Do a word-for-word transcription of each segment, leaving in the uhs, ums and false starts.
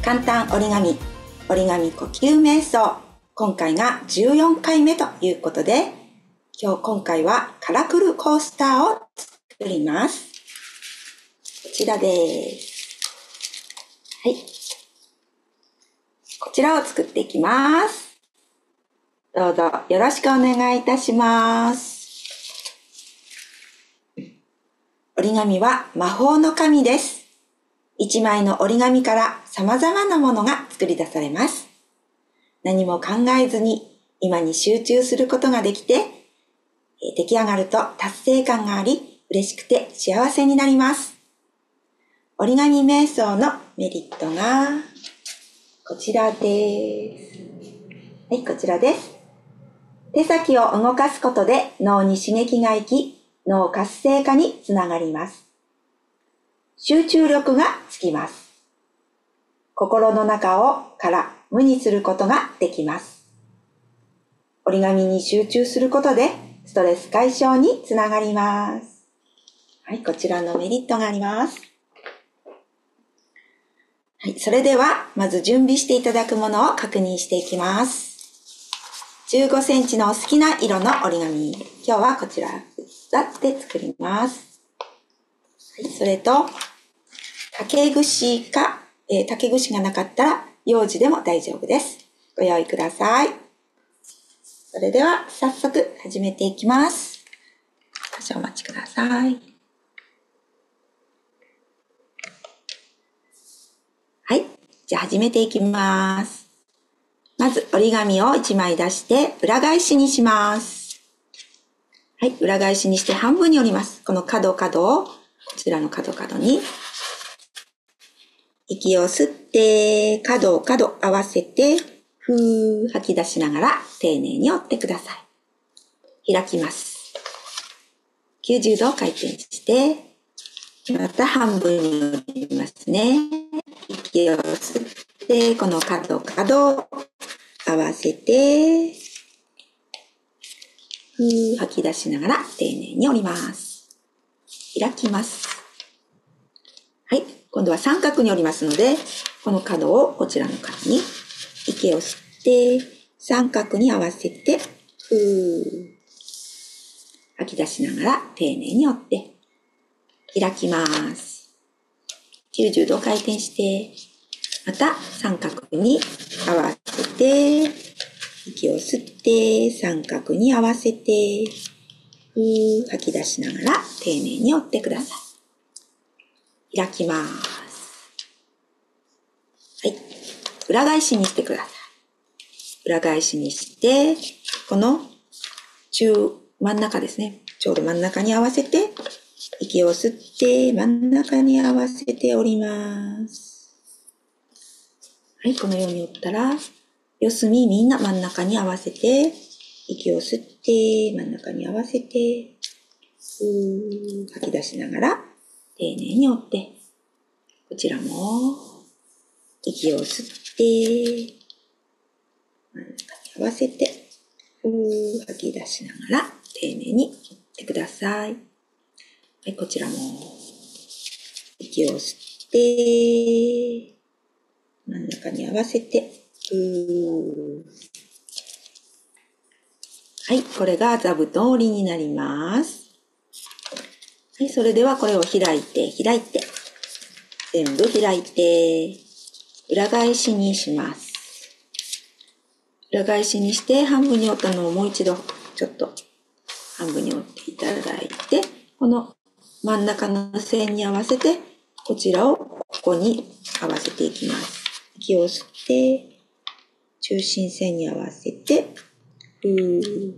簡単折り紙折り紙呼吸瞑想、今回がじゅうよんかいめということで、今日今回はカラクルコースターを作ります。こちらです。はい、こちらを作っていきます。どうぞよろしくお願いいたします。折り紙は魔法の紙です。一枚の折り紙から様々なものが作り出されます。何も考えずに今に集中することができて、出来上がると達成感があり、嬉しくて幸せになります。折り紙瞑想のメリットがこちらです。はい、こちらです。手先を動かすことで脳に刺激がいき、脳活性化につながります。集中力がつきます。心の中をから無にすることができます。折り紙に集中することでストレス解消につながります。はい、こちらのメリットがあります。はい、それではまず準備していただくものを確認していきます。じゅうごセンチのお好きな色の折り紙。今日はこちら使って作ります。はい、それと竹串か、えー、竹串がなかったら楊枝でも大丈夫です。ご用意ください。それでは早速始めていきます。少々お待ちください。はい、じゃあ始めていきます。まず折り紙をいちまい出して裏返しにします。はい、裏返しにして半分に折ります。この角角をこちらの角角に息を吸って角を角合わせてふー吐き出しながら丁寧に折ってください。開きます。きゅうじゅうど回転してまた半分に折りますね。息を吸ってこの角角を合わせてふー吐き出しながら丁寧に折ります。開きます。はい、今度は三角に折りますので、この角をこちらの角に息を吸って三角に合わせてふー吐き出しながら丁寧に折って開きます。きゅうじゅうど回転してまた三角に合わせて息を吸って三角に合わせてふー吐き出しながら丁寧に折ってください。開きます。はい、裏返しにしてください。裏返しにしてこの中真ん中ですね、ちょうど真ん中に合わせて息を吸って真ん中に合わせて折ります。はい、このように折ったら四隅みんな真ん中に合わせて息を吸って真ん中に合わせてふー吐き出しながら丁寧に折って、こちらも息を吸って真ん中に合わせてふー吐き出しながら丁寧に折ってください。はい、こちらも息を吸って真ん中に合わせてふー。はい、これが座布団折りになります。はい、それではこれを開いて開いて全部開いて裏返しにします。裏返しにして半分に折ったのをもう一度ちょっと半分に折っていただいて、この真ん中の線に合わせてこちらをここに合わせていきます。息を吸って中心線に合わせてふー。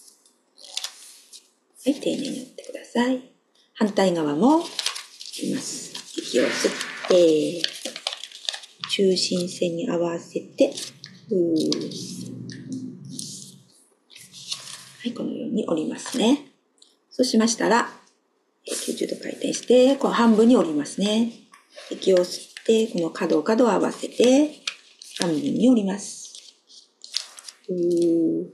はい、丁寧に折ってください。反対側も折ります。息を吸って中心線に合わせてふー。はい、このように折りますね。そうしましたらきゅうじゅうど回転してこの半分に折りますね。息を吸ってこの角角を合わせて半分に折ります。ふー。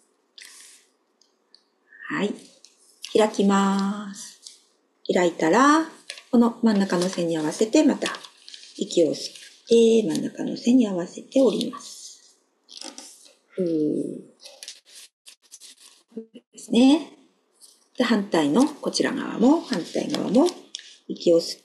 はい、開きます。開いたらこの真ん中の線に合わせてまた息を吸って、真ん中の線に合わせて折ります。ふーですね。で、反対のこちら側も、反対側も、息を吸って、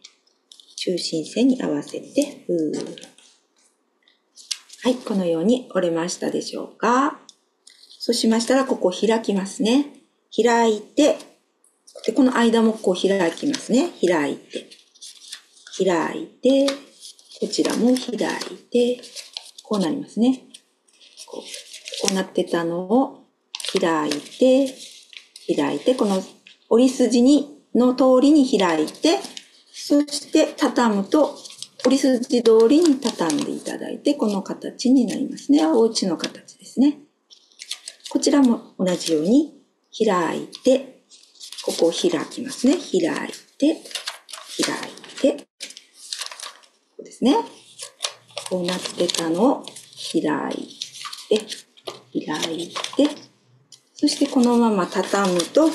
中心線に合わせて、ふー。はい、このように折れましたでしょうか。そうしましたら、ここ開きますね。開いて、で、この間もこう開きますね。開いて、開いて、こちらも開いて、こうなりますね。こう、こうなってたのを開いて、開いて、この折り筋にの通りに開いて、そして畳むと、折り筋通りに畳んでいただいて、この形になりますね。お家の形ですね。こちらも同じように開いて、ここを開きますね。開いて、開いて、こうですね。こうなってたのを開いて、開いて、そしてこのまま畳むと、はい、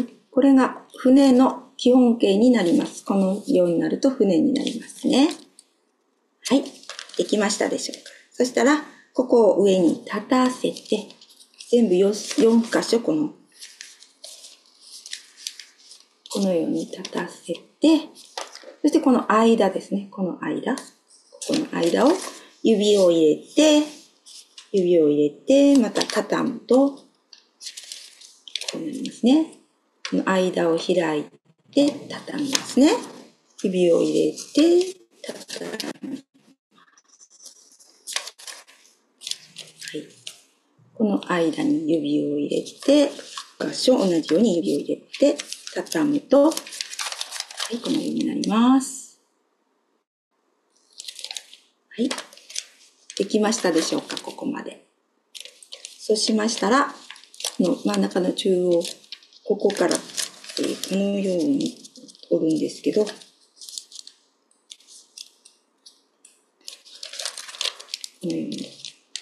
これが船の基本形になります。このようになると船になりますね。はい、できましたでしょうか。そしたら、ここを上に立たせて、全部 4, よん箇所この、このように立たせて、そしてこの間ですね、この間、ここの間を指を入れて、指を入れて、また畳むと、こうなりますね。この間を開いて畳みますね。指を入れて、畳む。はい。この間に指を入れて、箇所同じように指を入れて、畳むと、はい、このようになります。はい。できましたでしょうか、ここまで。そうしましたら、この真ん中の中央、ここから、えー、このように折るんですけど、このように、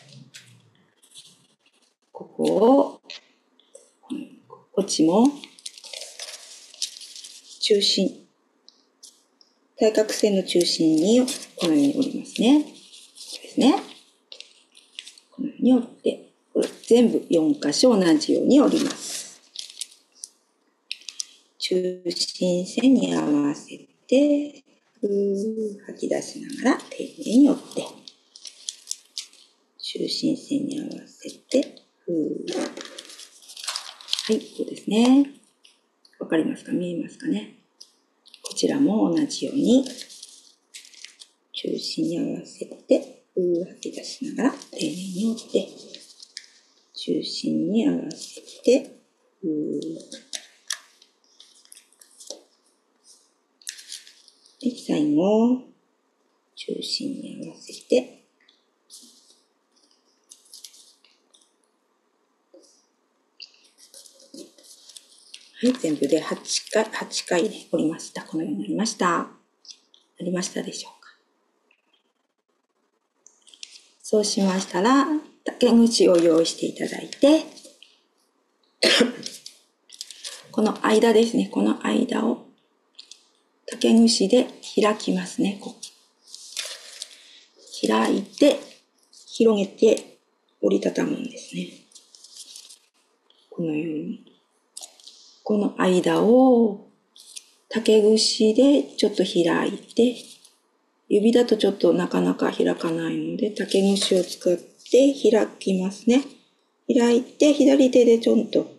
ここを、こっちも、中心、対角線の中心に、このように折りますね。ですね。このように折って、これ全部よん箇所同じように折ります。中心線に合わせて、ふー吐き出しながら丁寧に折って、中心線に合わせて、ふー。はい、こうですね。わかりますか？見えますかね？こちらも同じように、中心に合わせて、ふー吐き出しながら丁寧に折って、中心に合わせて、ふー。で、最後、中心に合わせて、はい、全部ではちかい、はちかいで折りました。このようになりました。なりましたでしょうか。そうしましたら、竹串を用意していただいて、この間ですね、この間を竹串で開きますね。こう開いて、広げて折りたたむんですね。このように。この間を竹串でちょっと開いて、指だとちょっとなかなか開かないので、竹串を使って開きますね。開いて、左手でちょんと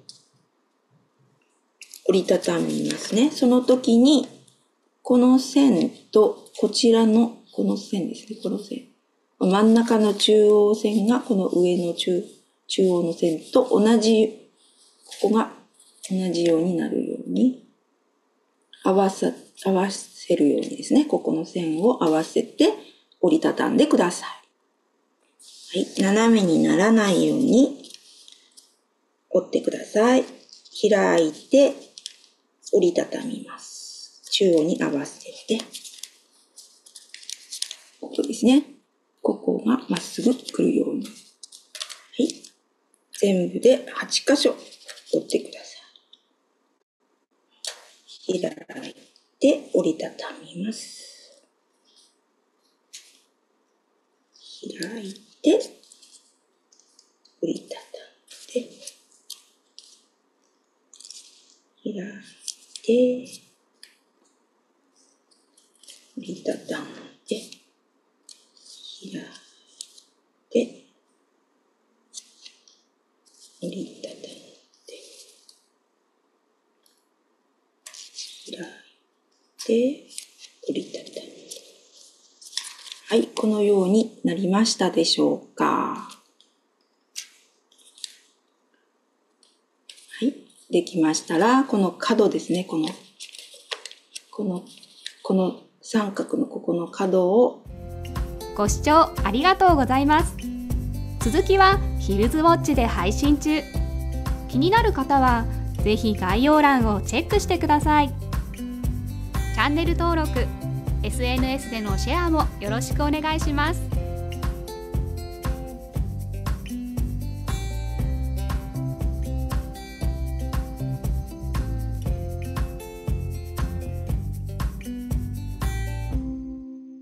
折りたたみますね。その時に、この線とこちらのこの線ですね。この線。真ん中の中央線がこの上の中、中央の線と同じ、ここが同じようになるように合わさ、合わせるようにですね。ここの線を合わせて折りたたんでください。はい。斜めにならないように折ってください。開いて折りたたみます。中央に合わせて。ここですね。ここがまっすぐ来るように。はい。全部ではちかしょ折ってください。開いて折りたたみます。開いて、折りたたんで、開いて、折りたたんで、開いて、折りたたんで、開いて、折りたたんで。はい、このようになりましたでしょうか。はい、できましたら、この角ですね、この、この、この三角のここの角を。 ご視聴ありがとうございます。続きはヒルズウォッチで配信中。気になる方はぜひ概要欄をチェックしてください。チャンネル登録、エスエヌエス でのシェアもよろしくお願いします。